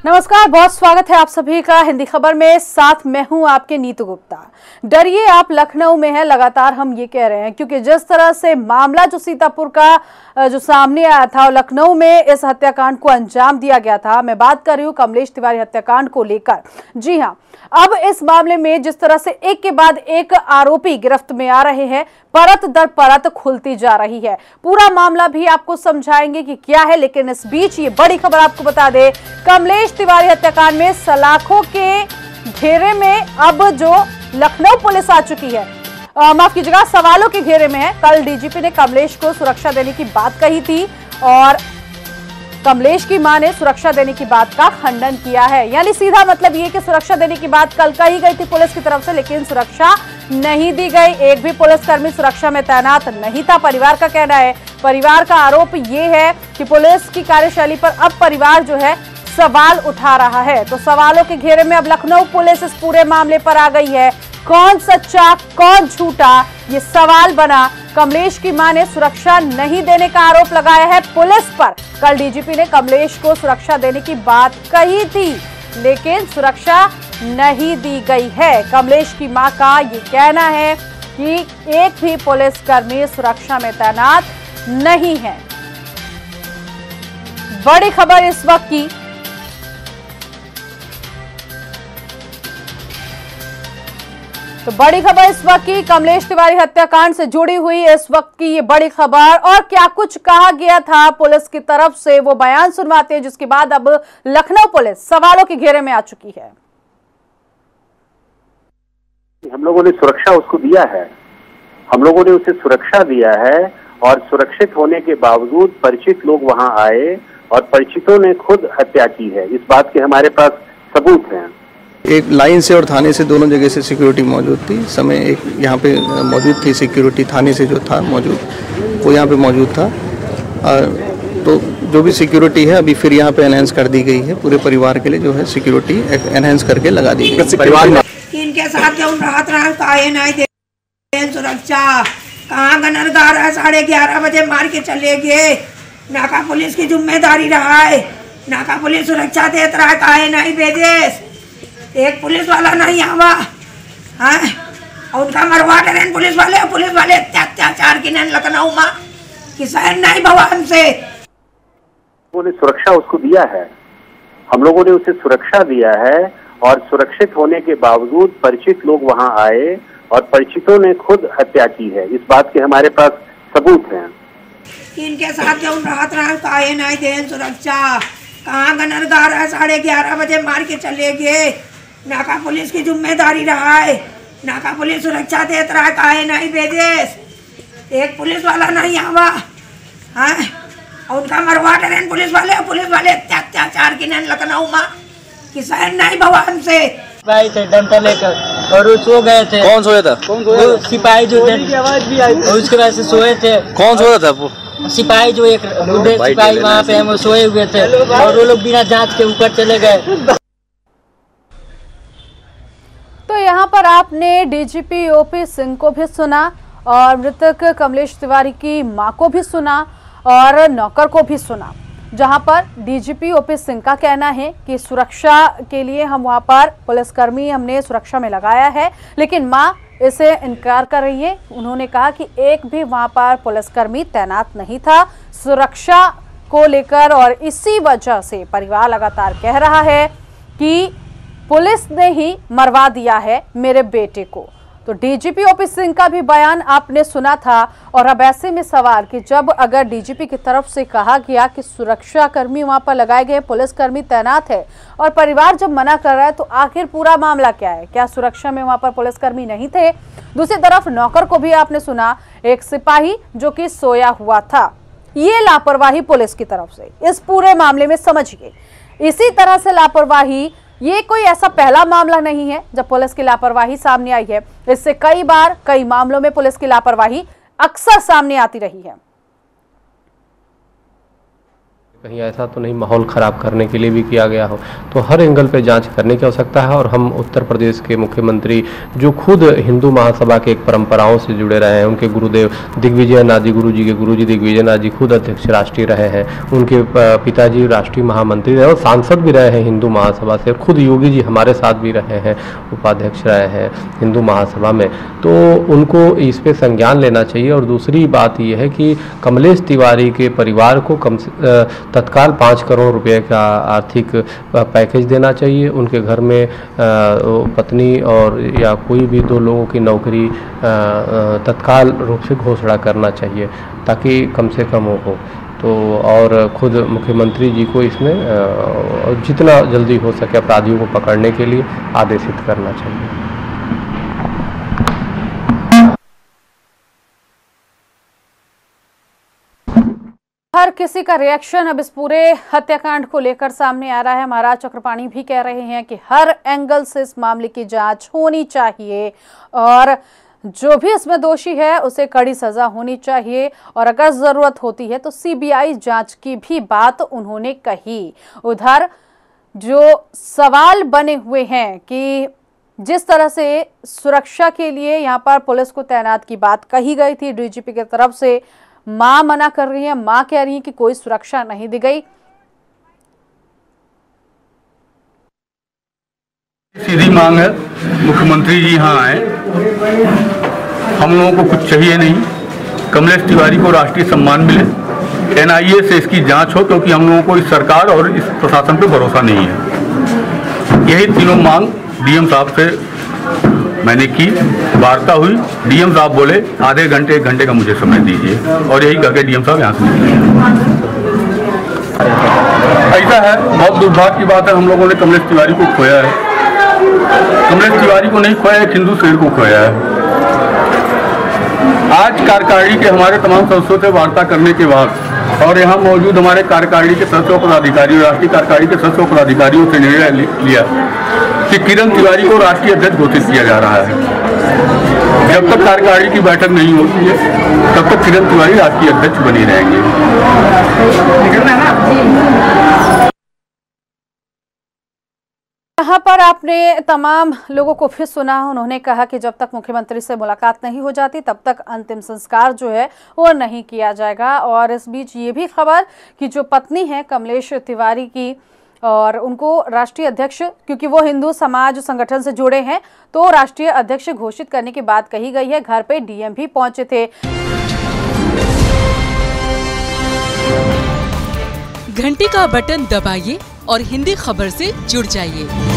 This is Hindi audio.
नमस्कार, बहुत स्वागत है आप सभी का हिंदी खबर में। साथ मैं हूं आपके नीतू गुप्ता। डरिए आप लखनऊ में है, लगातार हम ये कह रहे हैं क्योंकि जिस तरह से मामला जो सीतापुर का जो सामने आया था और लखनऊ में इस हत्याकांड को अंजाम दिया गया था, मैं बात कर रही हूं कमलेश तिवारी हत्याकांड को लेकर। जी हां, अब इस मामले में जिस तरह से एक के बाद एक आरोपी गिरफ्त में आ रहे हैं, परत दर परत खुलती जा रही है। पूरा मामला भी आपको समझाएंगे कि क्या है, लेकिन इस बीच ये बड़ी खबर आपको बता दे, कमलेश तिवारी हत्याकांड में सलाखों के घेरे में अब जो लखनऊ पुलिस आ चुकी है, माफ कीजिएगा, सवालों के घेरे में है। कल डीजीपी ने कमलेश को सुरक्षा देने की बात कही थी और कमलेश की मां ने सुरक्षा देने की बात का खंडन किया है। यानी सीधा मतलब ये कि सुरक्षा देने की बात कल कही गई थी पुलिस की तरफ से, लेकिन सुरक्षा नहीं दी गई। एक भी पुलिसकर्मी सुरक्षा में तैनात नहीं था, परिवार का कहना है। परिवार का आरोप ये है कि पुलिस की कार्यशैली पर अब परिवार जो है सवाल उठा रहा है। तो सवालों के घेरे में अब लखनऊ पुलिस इस पूरे मामले पर आ गई है। कौन सच्चा कौन झूठा, ये सवाल बना। कमलेश की मां ने सुरक्षा नहीं देने का आरोप लगाया है पुलिस पर। कल डीजीपी ने कमलेश को सुरक्षा देने की बात कही थी, लेकिन सुरक्षा नहीं दी गई है। कमलेश की मां का ये कहना है कि एक भी पुलिसकर्मी सुरक्षा में तैनात नहीं है। बड़ी खबर इस वक्त की, तो बड़ी खबर इस वक्त की कमलेश तिवारी हत्याकांड से जुड़ी हुई इस वक्त की ये बड़ी खबर। और क्या कुछ कहा गया था पुलिस की तरफ से, वो बयान सुनवाते हैं, जिसके बाद अब लखनऊ पुलिस सवालों के घेरे में आ चुकी है। हम लोगों ने सुरक्षा उसको दिया है, हम लोगों ने उसे सुरक्षा दिया है और सुरक्षित होने के बावजूद परिचित लोग वहां आए और परिचितों ने खुद हत्या की है। इस बात के हमारे पास सबूत हैं। एक लाइन से और थाने से दोनों जगह से सिक्योरिटी मौजूद थी। समय एक यहाँ पे मौजूद थी सिक्योरिटी, थाने से जो था मौजूद वो यहाँ पे मौजूद था। तो जो भी सिक्योरिटी है अभी फिर यहाँ पे एनहेंस कर दी गई है। पूरे परिवार के लिए जो है सिक्योरिटी एनहेंस करके लगा दी गई। परिवार में इनके साथ जो रात काहे नहीं दे सुरक्षा, कहाँ गनरगार है, 11:30 बजे मार के चले गए। नाका पुलिस की जिम्मेदारी रहा है, नाका पुलिस सुरक्षा देता रहा, काहे नहीं भेजे। एक पुलिस वाला नहीं आवा है और उनका मरवा ट्रेन पुलिस वाले अत्याचार की लखनऊ में किसान नहीं भवन से। उन्होंने सुरक्षा उसको दिया है, हम लोगों ने उसे सुरक्षा दिया है और सुरक्षित होने के बावजूद परिचित लोग वहां आए और परिचितों ने खुद हत्या की है। इस बात के हमारे पास सबूत हैं। इनके साथ जो रात काहे नहीं दे सुरक्षा, कहाँ गनरगार है, 11:30 बजे मार के चले गए। नाका पुलिस की जिम्मेदारी रहा है, नाका पुलिस सुरक्षा देता रहा, काहे नहीं भेजे। एक पुलिस वाला नहीं आवा है और उनका मरवा ट्रेन पुलिस वाले अत्याचार की लखनऊ में किसान नहीं भवन से सिपाही थे डंडा लेकर और वो सो गए थे। कौन सोया था? वो सिपाही जो आवाज भी आई और उसके बाद से सोए थे। कौन सोया था? वो सिपाही जो एक बूढ़े सिपाही वहाँ पे हम सोए हुए थे और वो लोग बिना जांच के ऊपर चले गए। तो यहाँ पर आपने डीजीपी ओपी सिंह को भी सुना और मृतक कमलेश तिवारी की मां को भी सुना और नौकर को भी सुना, जहां पर डीजीपी ओपी सिंह का कहना है कि सुरक्षा के लिए हम वहां पर पुलिसकर्मी हमने सुरक्षा में लगाया है, लेकिन मां इसे इनकार कर रही है। उन्होंने कहा कि एक भी वहां पर पुलिसकर्मी तैनात नहीं था सुरक्षा को लेकर, और इसी वजह से परिवार लगातार कह रहा है कि पुलिस ने ही मरवा दिया है मेरे बेटे को। तो डीजीपी ओपी सिंह का भी बयान आपने सुना था। और अब ऐसे में सवाल कि जब अगर डीजीपी की तरफ से कहा गया कि सुरक्षा कर्मी वहां पर लगाए गए, पुलिसकर्मी तैनात है, और परिवार जब मना कर रहा है, तो आखिर पूरा मामला क्या है? क्या सुरक्षा में वहां पर पुलिसकर्मी नहीं थे? दूसरी तरफ नौकर को भी आपने सुना, एक सिपाही जो कि सोया हुआ था। ये लापरवाही पुलिस की तरफ से इस पूरे मामले में समझिए। इसी तरह से लापरवाही, ये कोई ऐसा पहला मामला नहीं है जब पुलिस की लापरवाही सामने आई है। इससे कई बार कई मामलों में पुलिस की लापरवाही अक्सर सामने आती रही है। कहीं ऐसा तो नहीं माहौल ख़राब करने के लिए भी किया गया हो। तो हर एंगल पे जांच करने की आवश्यकता है। और हम उत्तर प्रदेश के मुख्यमंत्री जो खुद हिंदू महासभा के एक परंपराओं से जुड़े रहे हैं, उनके गुरुदेव दिग्विजय नाथ जी, गुरु जी के गुरु जी दिग्विजय नाथ जी खुद अध्यक्ष राष्ट्रीय रहे हैं, उनके पिताजी राष्ट्रीय महामंत्री रहे और सांसद भी रहे हैं हिंदू महासभा से। खुद योगी जी हमारे साथ भी रहे हैं, उपाध्यक्ष रहे हैं हिंदू महासभा में। तो उनको इस पर संज्ञान लेना चाहिए। और दूसरी बात यह है कि कमलेश तिवारी के परिवार को तत्काल 5 करोड़ रुपए का आर्थिक पैकेज देना चाहिए। उनके घर में पत्नी और या कोई भी 2 लोगों की नौकरी तत्काल रूप से घोषणा करना चाहिए ताकि कम से कम हो। तो और खुद मुख्यमंत्री जी को इसमें जितना जल्दी हो सके अपराधियों को पकड़ने के लिए आदेशित करना चाहिए। हर किसी का रिएक्शन अब इस पूरे हत्याकांड को लेकर सामने आ रहा है। महाराज चक्रपाणी भी कह रहे हैं कि हर एंगल से इस मामले की जांच होनी चाहिए और जो भी इसमें दोषी है उसे कड़ी सजा होनी चाहिए और अगर जरूरत होती है तो सीबीआई जांच की भी बात उन्होंने कही। उधर जो सवाल बने हुए हैं कि जिस तरह से सुरक्षा के लिए यहाँ पर पुलिस को तैनात की बात कही गई थी डीजीपी की तरफ से, मां मना कर रही है, मां कह रही है कि कोई सुरक्षा नहीं दी गई। सीधी मांग है, मुख्यमंत्री जी यहाँ आए, हम लोगों को कुछ चाहिए नहीं, कमलेश तिवारी को राष्ट्रीय सम्मान मिले, एनआईए से इसकी जांच हो क्योंकि हम लोगों को इस सरकार और इस प्रशासन पे भरोसा नहीं है। यही तीनों मांग डीएम साहब से मैंने की, वार्ता हुई, डीएम साहब बोले आधे घंटे 1 घंटे का मुझे समय दीजिए और यही करके डीएम साहब यहाँ से निकले। ऐसा है, बहुत दुर्भाग्य की बात है, हम लोगों ने कमलेश तिवारी को खोया है। कमलेश तिवारी को नहीं खोया, एक हिंदू शेर को खोया है। आज कार्यकारिणी के हमारे तमाम सदस्यों से वार्ता करने के बाद और यहाँ मौजूद हमारे कार्यकारिणी के सदस्यों पदाधिकारियों, राष्ट्रीय कार्यकारिणी के सदस्यों पदाधिकारियों से निर्णय लिया कि किरण तिवारी को राष्ट्रीय अध्यक्ष घोषित किया जा रहा है। जब तक कार्यकारिणी की बैठक नहीं होती है तब तक किरण तिवारी राष्ट्रीय अध्यक्ष बनी रहेंगे। यहाँ पर आपने तमाम लोगों को फिर सुना, उन्होंने कहा कि जब तक मुख्यमंत्री से मुलाकात नहीं हो जाती तब तक अंतिम संस्कार जो है वो नहीं किया जाएगा। और इस बीच ये भी खबर कि जो पत्नी है कमलेश तिवारी की और उनको राष्ट्रीय अध्यक्ष, क्योंकि वो हिंदू समाज संगठन से जुड़े हैं, तो राष्ट्रीय अध्यक्ष घोषित करने की बात कही गई है। घर पे डीएम भी पहुंचे थे। घंटी का बटन दबाइए और हिंदी खबर से जुड़ जाइए।